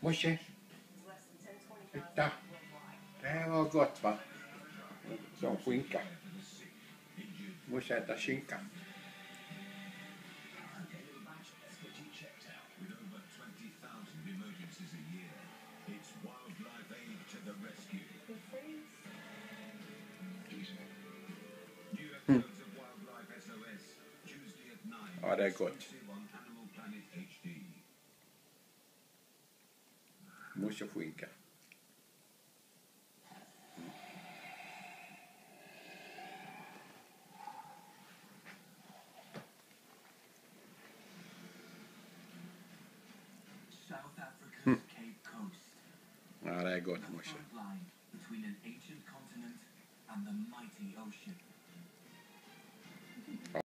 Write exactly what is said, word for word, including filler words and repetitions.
Morse, titta. Det var gott va? Som skinka. Morse äta skinka. Mm. Ja, det är gott. Morseskinka. Mm. Ja, det är gott morse. Between an ancient continent and the mighty ocean.